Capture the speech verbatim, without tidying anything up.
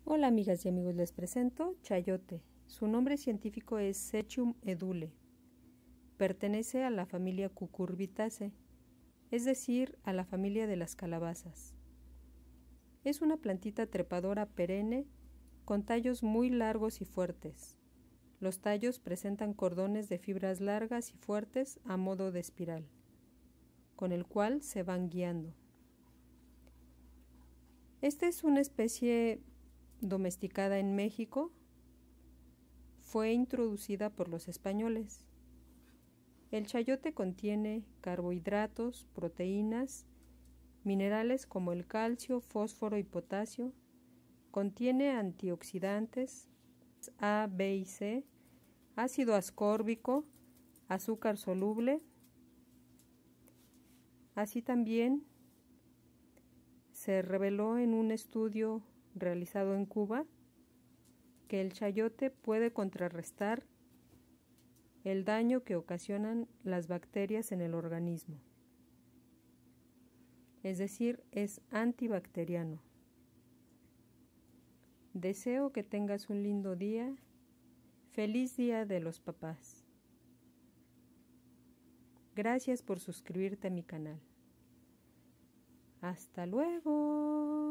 Hola amigas y amigos, les presento chayote. Su nombre científico es Sechium edule. Pertenece a la familia Cucurbitaceae, es decir, a la familia de las calabazas. Es una plantita trepadora perenne con tallos muy largos y fuertes. Los tallos presentan cordones de fibras largas y fuertes a modo de espiral, con el cual se van guiando. Esta es una especie domesticada en México. Fue introducida por los españoles. El chayote contiene carbohidratos, proteínas, minerales como el calcio, fósforo y potasio. Contiene antioxidantes A, B y C, ácido ascórbico, azúcar soluble. Así también se reveló en un estudio realizado en Cuba que el chayote puede contrarrestar el daño que ocasionan las bacterias en el organismo. Es decir, es antibacteriano. Deseo que tengas un lindo día. Feliz Día de los Papás. Gracias por suscribirte a mi canal. Hasta luego.